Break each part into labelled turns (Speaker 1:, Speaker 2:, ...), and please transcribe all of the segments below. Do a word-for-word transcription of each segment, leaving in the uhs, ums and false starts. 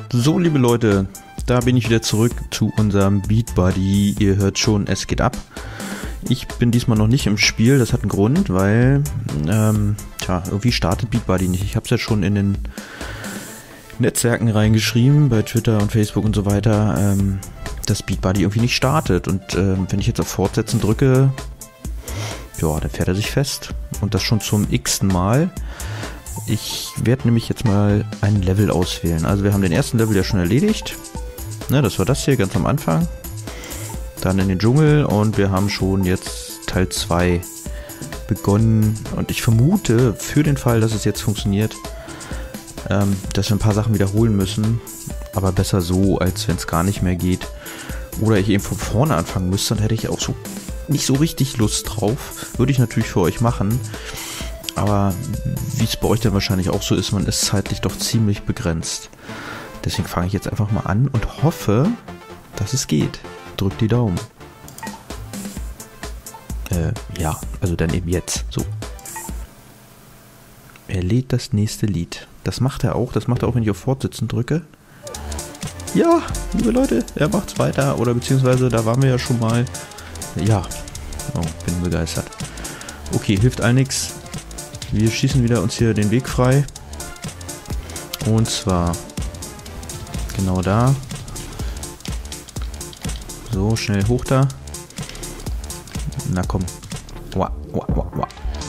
Speaker 1: So, liebe Leute, da bin ich wieder zurück zu unserem Beat Buddy. Ihr hört schon, es geht ab. Ich bin diesmal noch nicht im Spiel, das hat einen Grund, weil, ähm, tja, irgendwie startet Beat Buddy nicht. Ich habe es ja schon in den Netzwerken reingeschrieben, bei Twitter und Facebook und so weiter, ähm, dass Beat Buddy irgendwie nicht startet. Und ähm, wenn ich jetzt auf Fortsetzen drücke, ja, dann fährt er sich fest. Und das schon zum x-ten Mal. Ich werde nämlich jetzt mal ein Level auswählen. Also wir haben den ersten Level ja schon erledigt. Ne, das war das hier ganz am Anfang. Dann in den Dschungel und wir haben schon jetzt Teil zwei begonnen. Und ich vermute, für den Fall, dass es jetzt funktioniert, ähm, dass wir ein paar Sachen wiederholen müssen. Aber besser so, als wenn es gar nicht mehr geht. Oder ich eben von vorne anfangen müsste, dann hätte ich auch so nicht so richtig Lust drauf. Würde ich natürlich für euch machen. Aber wie es bei euch dann wahrscheinlich auch so ist, man ist zeitlich doch ziemlich begrenzt. Deswegen fange ich jetzt einfach mal an und hoffe, dass es geht. Drückt die Daumen. Äh, ja, also dann eben jetzt. So. Er lädt das nächste Lied. Das macht er auch. Das macht er auch, wenn ich auf Fortsetzen drücke. Ja, liebe Leute, er macht's weiter. Oder beziehungsweise, da waren wir ja schon mal. Ja. Oh, bin begeistert. Okay, hilft all nichts. Wir schießen wieder uns hier den Weg frei. Und zwar genau da. So, schnell hoch da. Na komm. Wow, wow, wow, wow.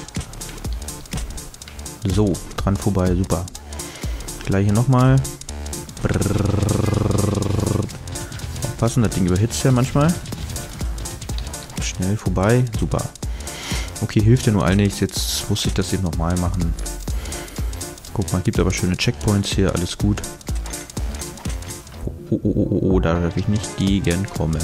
Speaker 1: So, dran vorbei, super. Gleiche nochmal. Aufpassen, das Ding überhitzt ja manchmal. Schnell vorbei, super. Okay, hilft ja nur all nichts. Jetzt muss ich das eben nochmal machen. Guck mal, gibt aber schöne Checkpoints hier, alles gut. Oh, oh, oh, oh, oh, da darf ich nicht gegenkommen.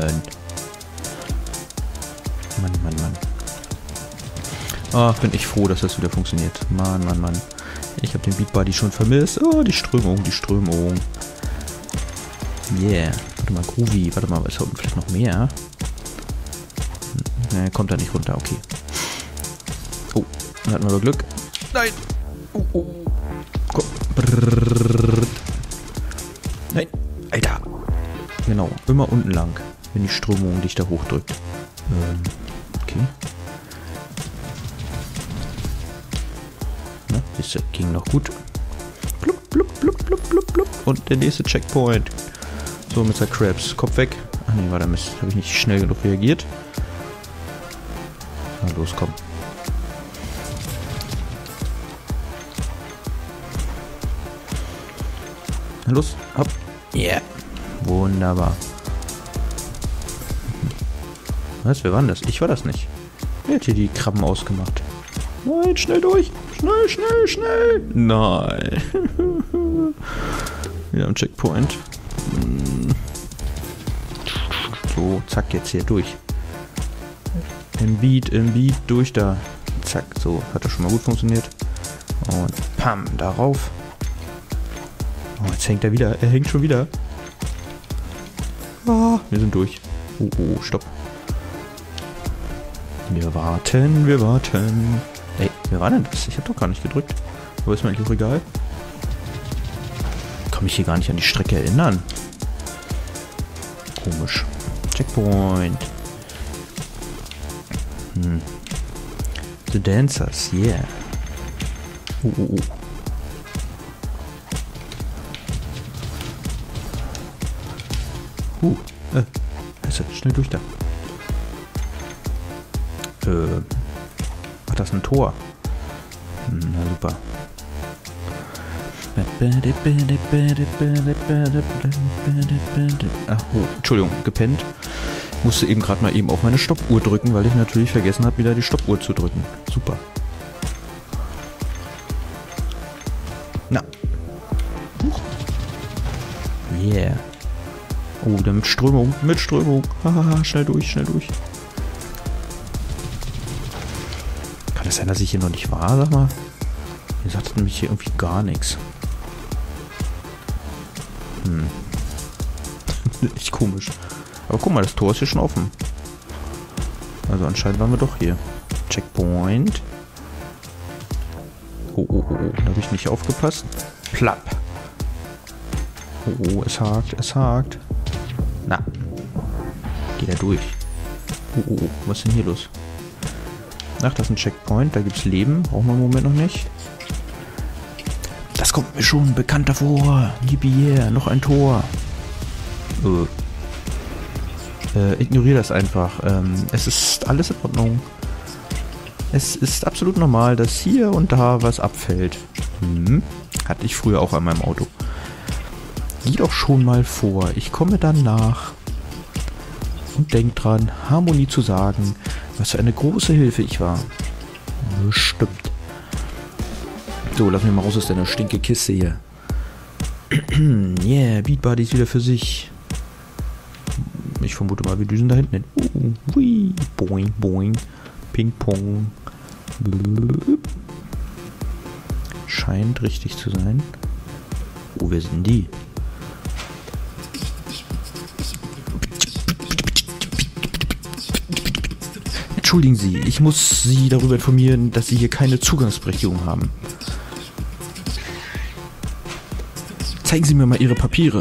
Speaker 1: Mann, Mann, Mann. Ach, bin ich froh, dass das wieder funktioniert. Mann, Mann, Mann. Ich habe den Beat Buddy schon vermisst. Oh, die Strömung, die Strömung. Yeah. Warte mal, Groovy. Warte mal, ist da unten vielleicht noch mehr? Ne, kommt da nicht runter, okay. Oh, dann hatten wir Glück. Nein! Oh, oh. Komm. Brrr. Nein! Alter! Genau, immer unten lang, wenn die Strömung dich da hochdrückt. Ähm, okay. Na, das ging noch gut. Blub, blub, blub, blub, blub, blub. Und der nächste Checkpoint. So, Mister Krabs. Kopf weg. Ach nee, war der Mist. Habe ich nicht schnell genug reagiert. Na los, komm. Na los, hopp. Yeah. Wunderbar. Was, wer war denn das? Ich war das nicht. Wer hat hier die Krabben ausgemacht? Nein, schnell durch. Schnell, schnell, schnell. Nein. Wieder am Checkpoint. So, zack, jetzt hier durch. Im Beat, im Beat, durch da. Zack, so, hat das schon mal gut funktioniert. Und pam, darauf. Oh, jetzt hängt er wieder, er hängt schon wieder. Oh, wir sind durch. Oh, oh, stopp. Wir warten, wir warten. Ey, wer war denn das? Ich hab doch gar nicht gedrückt. Aber ist mir eigentlich auch egal. Kann mich hier gar nicht an die Strecke erinnern. Komisch. Checkpoint. Hm. The Dancers, yeah. Oh, oh, oh. Uh, äh, also schnell durch da. Äh, ach, das ist ein Tor. Na super. Ach, oh, Entschuldigung, gepennt. Musste eben gerade mal eben auf meine Stoppuhr drücken, weil ich natürlich vergessen habe, wieder die Stoppuhr zu drücken. Super. Na. Huch. Yeah. Oh, dann mit Strömung, mit Strömung. Haha, schnell durch, schnell durch. Kann es sein, dass ich hier noch nicht war? Sag mal. Ihr sagt nämlich hier irgendwie gar nichts. Hm. Echt komisch. Aber guck mal, das Tor ist hier schon offen. Also anscheinend waren wir doch hier. Checkpoint. Oh, oh, oh, oh. Da habe ich nicht aufgepasst. Plapp. Oh, oh, es hakt, es hakt. Na. Geht er durch. Oh, oh, oh, was ist denn hier los? Ach, das ist ein Checkpoint, da gibt's Leben. Brauchen wir im Moment noch nicht. Das kommt mir schon bekannt davor. Yippie, yeah, noch ein Tor. Äh. Äh, ignoriere das einfach. Ähm, es ist alles in Ordnung. Es ist absolut normal, dass hier und da was abfällt. Hm. Hatte ich früher auch an meinem Auto. Geh doch schon mal vor. Ich komme dann nach. Und denk dran, Harmonie zu sagen, was für eine große Hilfe ich war. Stimmt. So, lass mich mal raus aus deiner stinke Kiste hier. Yeah, Beat Buddy ist wieder für sich. Ich vermute mal, wir düsen da hinten hin. Uh, hui, boing, boing. Ping Pong. Blub. Scheint richtig zu sein. Wo wir sind die? Entschuldigen Sie, ich muss Sie darüber informieren, dass Sie hier keine Zugangsberechtigung haben. Zeigen Sie mir mal Ihre Papiere.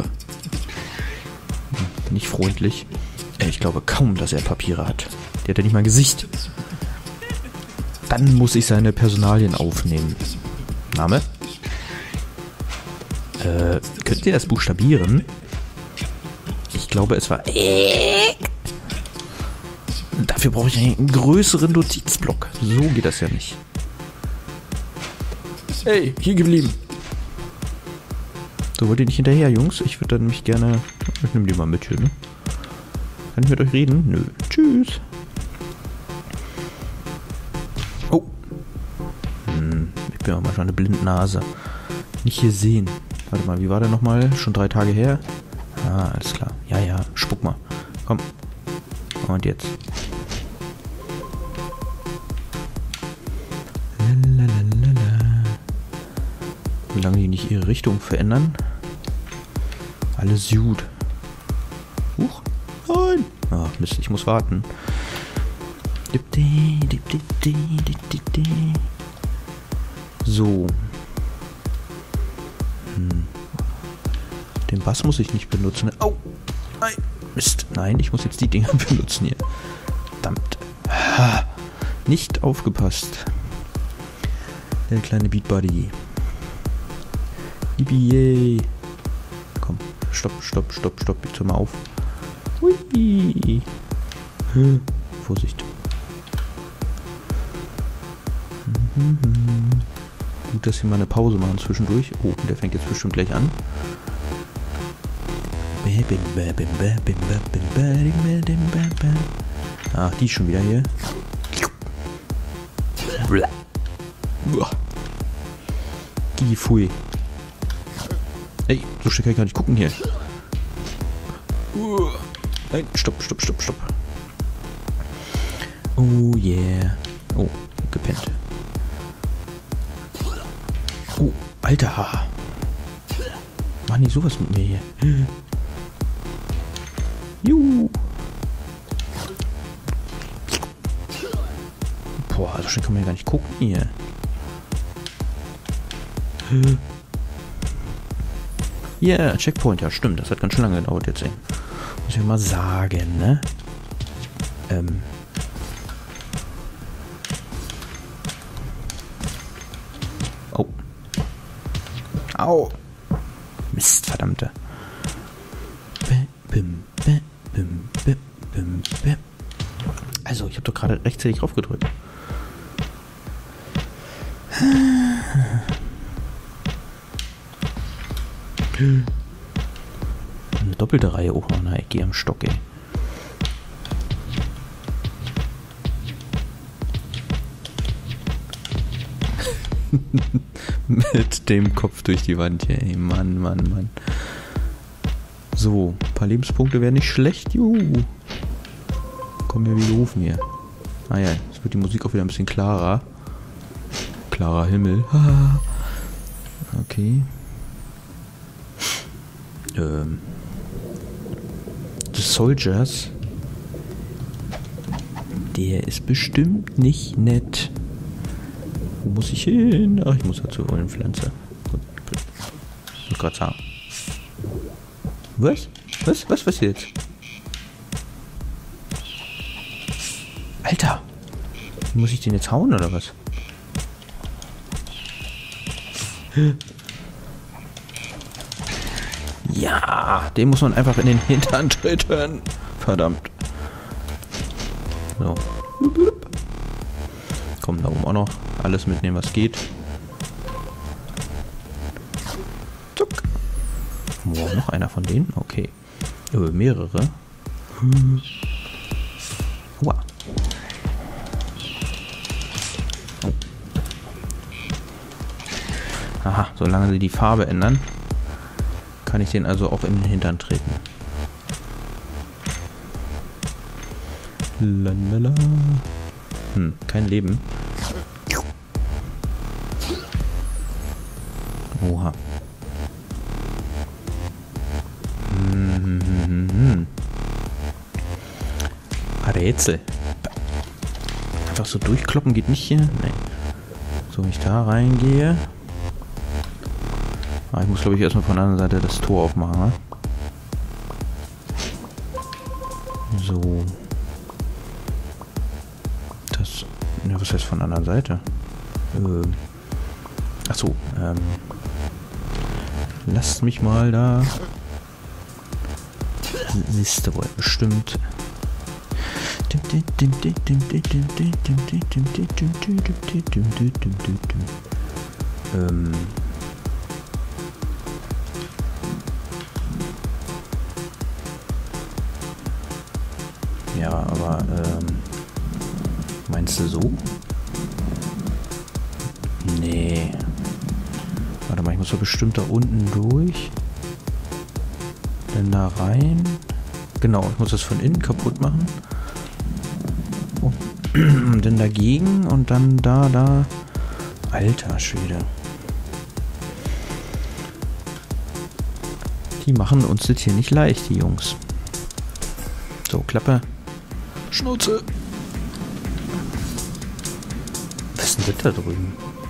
Speaker 1: Hm, nicht freundlich. Ich glaube kaum, dass er Papiere hat. Der hat ja nicht mal ein Gesicht. Dann muss ich seine Personalien aufnehmen. Name? Äh, könnt ihr das buchstabieren? Ich glaube, es war... Dafür brauche ich einen größeren Notizblock. So geht das ja nicht. Hey, hier geblieben. So, wollt ihr nicht hinterher, Jungs? Ich würde dann mich gerne... Ich nehme die mal mit hier, ne? Kann ich mit euch reden? Nö. Tschüss. Oh. Hm, ich bin auch mal schon eine Blindnase. Nicht hier sehen. Warte mal, wie war der nochmal? Schon drei Tage her? Ah, alles klar. Ja, ja, spuck mal. Komm. Und jetzt. Lalalala. Solange die nicht ihre Richtung verändern. Alles gut. Huch. Nein. Ah, Mist, ich muss warten. So. Hm. Den Bass muss ich nicht benutzen. Au! Nein. Mist. Nein, ich muss jetzt die Dinger benutzen hier. Verdammt. Ha. Nicht aufgepasst. Der kleine Beat Buddy. Yippie. Komm. Stopp, stopp, stopp, stopp. Jetzt hör mal auf. Hui. Hm. Vorsicht. Mhm. Gut, dass wir mal eine Pause machen zwischendurch. Oh, der fängt jetzt bestimmt gleich an. Ach, die ist schon wieder hier. Die Pfui. Ey, so schnell kann ich gar nicht gucken hier. Nein, stopp, stopp, stopp, stopp. Oh yeah. Oh, gepennt. Oh, Alter. Mach nicht sowas mit mir hier. Juhu. Boah, so schnell kann man ja gar nicht gucken hier. Ja, yeah, Checkpoint, ja stimmt. Das hat ganz schön lange gedauert jetzt, ey. Muss ich mal sagen, ne? Ähm. Oh. Au. Mist, verdammte. Also, ich habe doch gerade rechtzeitig drauf gedrückt. Eine doppelte Reihe. Oh, na, ich gehe am Stock, ey. Mit dem Kopf durch die Wand hier, ey. Mann, Mann, Mann. So, ein paar Lebenspunkte wären nicht schlecht. Juhu. Kommen wir wie gerufen hier. Ah ja, jetzt wird die Musik auch wieder ein bisschen klarer. Klarer Himmel. Okay. Ähm. The Soldiers. Der ist bestimmt nicht nett. Wo muss ich hin? Ach, ich muss dazu wollen Pflanze. Ich muss gerade sagen. Was? Was? Was passiert jetzt? Alter! Muss ich den jetzt hauen oder was? Ja! Den muss man einfach in den Hintern treten. Verdammt. So. Komm, da oben auch noch. Alles mitnehmen, was geht. Zuck. Wow, noch einer von denen? Okay. Äh, mehrere. Wow. Oh. Aha, solange sie die Farbe ändern, kann ich den also auch in den Hintern treten. Lalala. Hm, kein Leben. Oha. Hm. Rätsel. Einfach so durchkloppen geht nicht hier. Nee. So, wenn ich da reingehe. Ah, ich muss, glaube ich, erstmal von der anderen Seite das Tor aufmachen. Ne? So. Das. Ja, was heißt von der anderen Seite? Ähm. Achso, ähm. Lasst mich mal da. Liste wohl bestimmt. Ähm. Ja, aber ähm. Meinst du so? Nee. Warte mal, ich muss doch bestimmt da unten durch. Dann da rein. Genau, ich muss das von innen kaputt machen. Oh. Und dann dagegen und dann da, da. Alter Schwede. Die machen uns das hier nicht leicht, die Jungs. So, Klappe. Schnauze. Was ist denn das da drüben?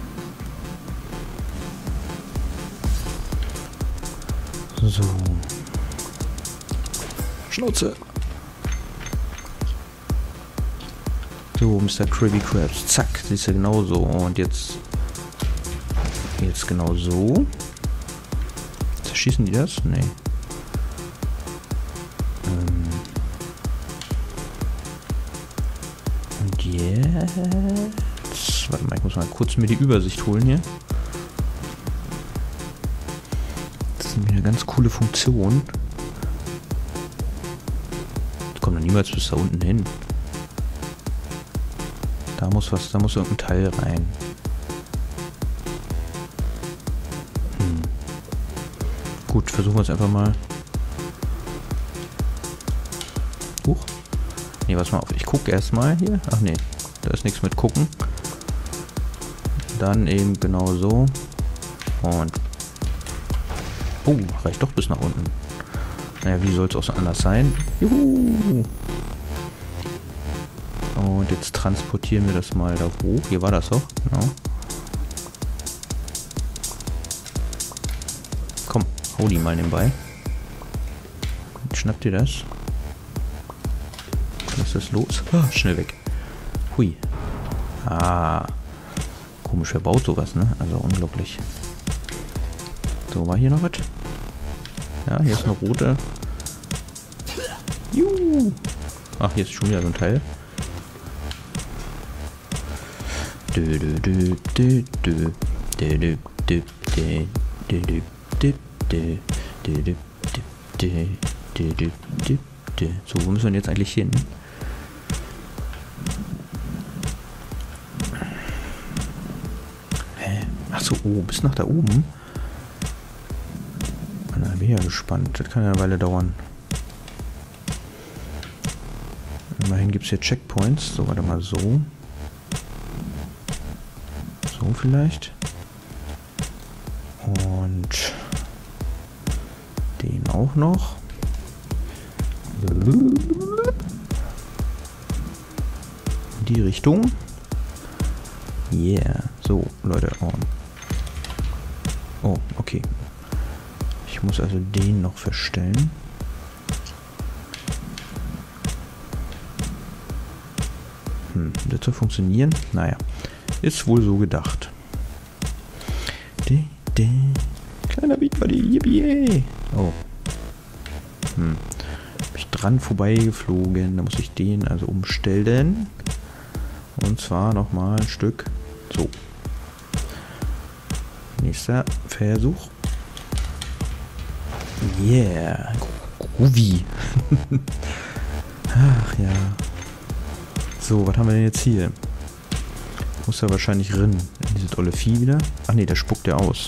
Speaker 1: So. Schnauze. So, Mister Krabby Krabs. Zack, siehst du genau so. Und jetzt. Jetzt genau so. Zerschießen die das? Nee. Ähm. Und jetzt. Warte mal, ich muss mal kurz mir die Übersicht holen hier. Das ist nämlich eine ganz coole Funktion. Kommt noch niemals bis da unten hin. Da muss was, da muss irgendein Teil rein. Hm. Gut, versuchen wir es einfach mal. Huch. Ne, pass mal auf. Ich gucke erstmal hier. Ach nee, da ist nichts mit gucken. Dann eben genau so. Und. Oh, reicht doch bis nach unten. Naja, wie soll es auch anders sein? Juhu! Und jetzt transportieren wir das mal da hoch. Hier war das doch, genau. Komm, hau die mal nebenbei. Schnappt ihr das? Was ist das los? Ah, schnell weg. Hui. Ah. Komisch verbaut sowas, ne? Also unglaublich. So, war hier noch was? Ja, hier ist eine rote. Juhu. Ach, hier ist schon wieder so ein Teil. So, wo müssen wir jetzt eigentlich hin? Hä? Ach so, oh, bis nach da oben. Da bin ich ja gespannt. Das kann ja eine Weile dauern. Immerhin gibt es hier Checkpoints. So, warte mal, so. So vielleicht. Und den auch noch. In die Richtung. Yeah. So, Leute. Oh, oh okay. Ich muss also den noch verstellen. Hm, das soll funktionieren? Naja, ist wohl so gedacht. De, de. Kleiner Beat Buddy, yippie. Oh. Hm. Bin ich dran vorbeigeflogen. Da muss ich den also umstellen. Und zwar nochmal ein Stück. So. Nächster Versuch. Yeah. Groovy. Ach ja. So, was haben wir denn jetzt hier? Muss ja wahrscheinlich rinnen. In diese dolle Vieh wieder. Ach nee, der spuckt ja aus.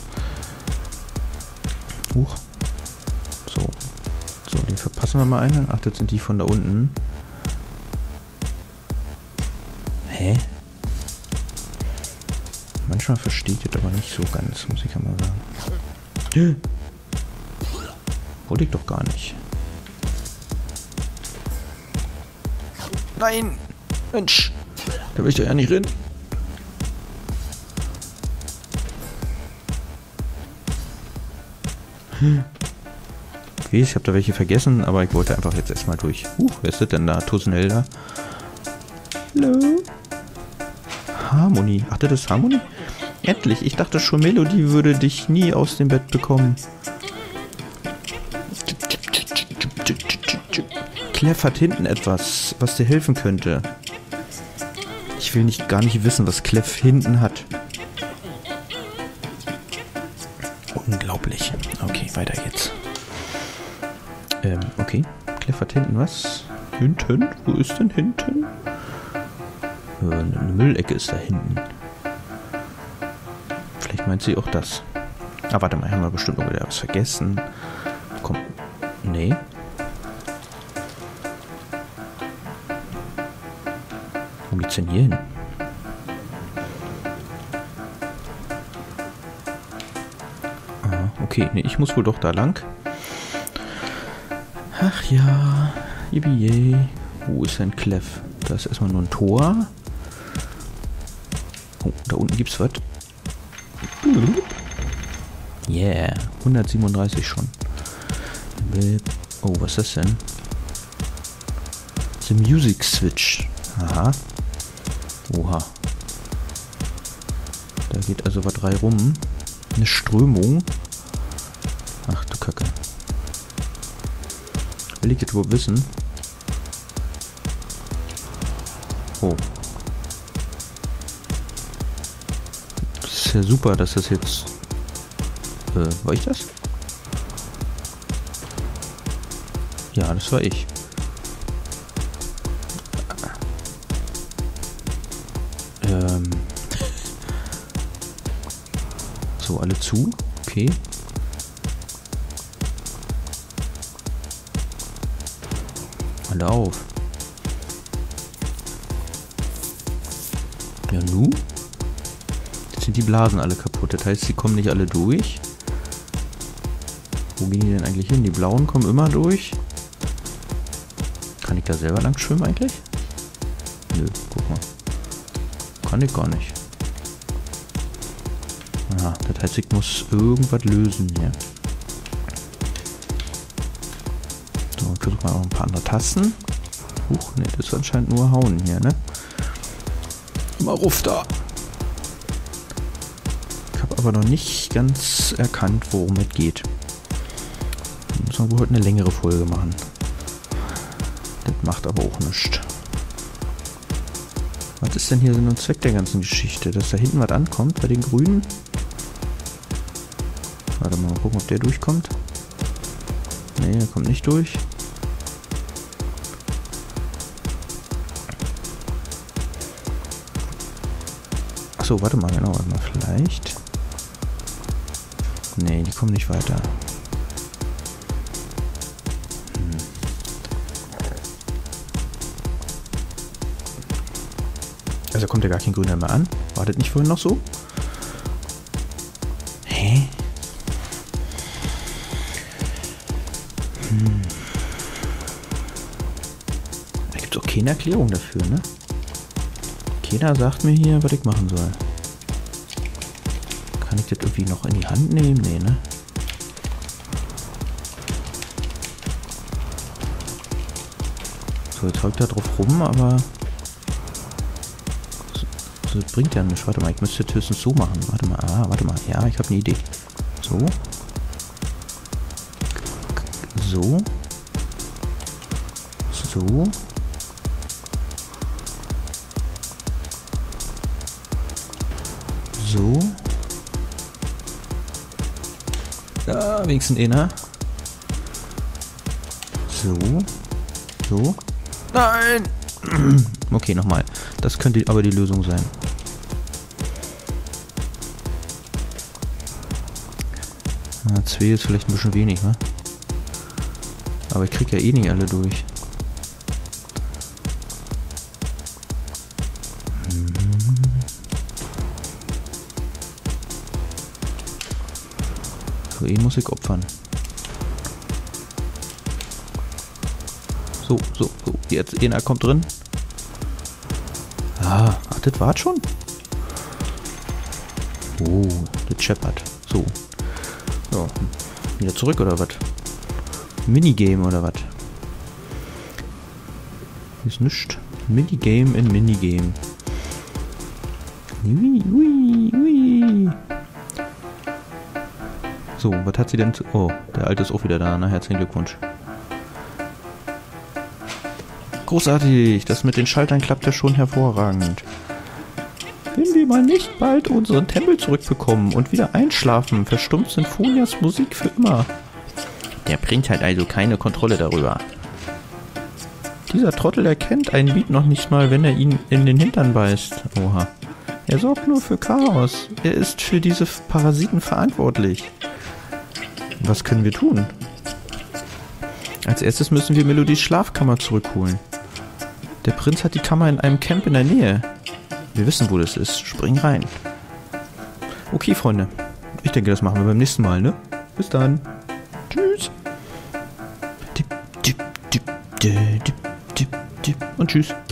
Speaker 1: Huch. So. So, den verpassen wir mal eine. Ach, das sind die von da unten. Hä? Manchmal versteht ihr das aber nicht so ganz, muss ich ja mal sagen. Wollte ich doch gar nicht. Nein! Mensch! Da will ich doch ja nicht rein. Okay, ich habe da welche vergessen, aber ich wollte einfach jetzt erstmal durch. Uh, wer ist das denn da? Tusnelda. Hallo? Harmony. Ach, das ist Harmony? Endlich. Ich dachte schon, Melodie würde dich nie aus dem Bett bekommen. Clef hat hinten etwas, was dir helfen könnte. Ich will nicht gar nicht wissen, was Clef hinten hat. Unglaublich. Okay, weiter jetzt. Ähm, okay. Clef hat hinten was? Hinten? Wo ist denn hinten? Äh, eine Müllecke ist da hinten. Vielleicht meint sie auch das. Ah, warte mal, haben wir bestimmt noch wieder was vergessen. Komm. Nee. Wo geht's denn hier hin? Ah, okay. Nee, ich muss wohl doch da lang. Ach ja. Yippie. Wo ist denn Clef? Da ist erstmal nur ein Tor. Oh, da unten gibt's was. Yeah. hundertsiebenunddreißig schon. Oh, was ist das denn? The Music Switch. Aha. Oha. Da geht also was drei rum. Eine Strömung. Ach du Kacke. Will ich das wohl wissen? Oh. Das ist ja super, dass das jetzt... Äh, war ich das? Ja, das war ich. Ähm. So, alle zu. Okay. Alle auf. Ja, nu? Jetzt sind die Blasen alle kaputt. Das heißt, sie kommen nicht alle durch. Wo gehen die denn eigentlich hin? Die blauen kommen immer durch. Kann ich da selber lang schwimmen eigentlich? Nö, guck mal. Kann ich gar nicht. Ja, das heißt, ich muss irgendwas lösen hier. So, ich versuche mal noch ein paar andere Tasten. Huch, ne, das ist anscheinend nur hauen hier, ne? Mal ruf da! Ich habe aber noch nicht ganz erkannt, worum es geht. Müssen wir wohl heute eine längere Folge machen. Das macht aber auch nichts. Was ist denn hier Sinn und Zweck der ganzen Geschichte? Dass da hinten was ankommt bei den Grünen? Warte mal, mal gucken, ob der durchkommt. Ne, der kommt nicht durch. Achso, warte mal, genau, warte mal, vielleicht. Ne, die kommen nicht weiter. Also kommt ja gar kein Grüner mehr an. Wartet nicht vorhin noch so? Hä? Hm. Da gibt es auch keine Erklärung dafür, ne? Keiner sagt mir hier, was ich machen soll. Kann ich das irgendwie noch in die Hand nehmen? Nee, ne? So, jetzt haut er drauf rum, aber... So, das bringt ja nichts. Warte mal, ich müsste jetzt höchstens so machen. Warte mal, ah, warte mal. Ja, ich habe eine Idee. So. So. So. So. Ja, wenigstens einer. So. So. Nein! Okay, nochmal. Das könnte aber die Lösung sein. Na, zwei ist vielleicht ein bisschen wenig, ne? Aber ich krieg ja eh nicht alle durch. So, eh muss ich opfern. So, so, so. Jetzt, einer kommt drin. Ah, ach, das war's schon? Oh, das scheppert. So. So. Wieder zurück, oder was? Minigame, oder was? Ist nichts. Minigame in Minigame. Ui, ui, ui. So, was hat sie denn zu... Oh, der Alte ist auch wieder da. Na, herzlichen Glückwunsch. Großartig. Das mit den Schaltern klappt ja schon hervorragend. Wenn wir mal nicht bald unseren Tempel zurückbekommen und wieder einschlafen, verstummt Sinfonias Musik für immer. Der Prinz hat also keine Kontrolle darüber. Dieser Trottel erkennt einen Beat noch nicht mal, wenn er ihn in den Hintern beißt. Oha. Er sorgt nur für Chaos. Er ist für diese Parasiten verantwortlich. Was können wir tun? Als erstes müssen wir Melodies Schlafkammer zurückholen. Der Prinz hat die Kammer in einem Camp in der Nähe. Wir wissen, wo das ist. Spring rein. Okay, Freunde. Ich denke, das machen wir beim nächsten Mal, ne? Bis dann. Tschüss. Und tschüss.